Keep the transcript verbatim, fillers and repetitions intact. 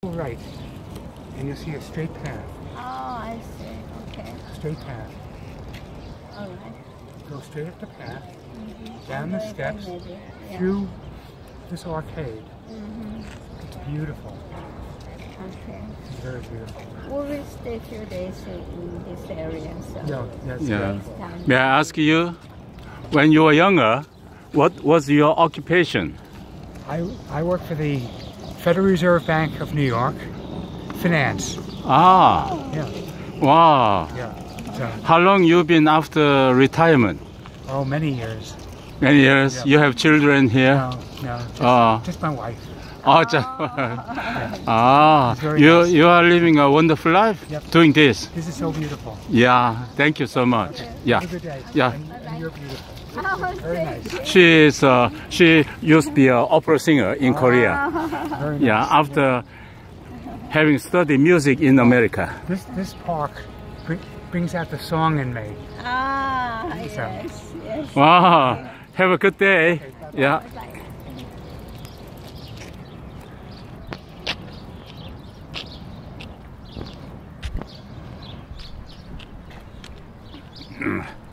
right, and you'll see a straight path. Oh, I see. Okay. Straight path. All right. Go straight up the path, Mm-hmm. down the steps, Yeah. through this arcade. Mm-hmm. It's beautiful. Okay. It's very beautiful. We will stay a few days in this area. So No, that's Yeah. next time. May I ask you, when you were younger, what was your occupation? I, I work for the Federal Reserve Bank of New York, finance. Ah, Yeah, wow. yeah. So, How long you been after retirement? oh, many years. Many years. Yeah. You have children here? No, no, just, Ah. just my wife. Oh, just, ah, It's very you nice. you are living a wonderful life Yep. doing this. This is so beautiful. Yeah, thank you so much. Yeah, Have a good day. yeah. And, and you're beautiful. Oh, Very thank nice. She is uh, she used to be an opera singer in Korea. Very nice. Yeah, after having studied music in America. This this park br- brings out the song in me. Ah, So- yes, yes. Wow, have a good day. Yeah. Mm.